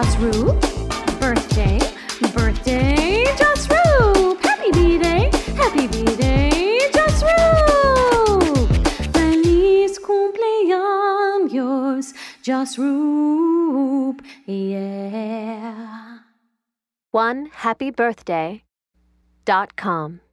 Just Roop. Birthday, birthday, Just Roop. Happy B-Day, Just Roop. Feliz cumpleaños, Just Roop, yeah. OneHappyBirthday.com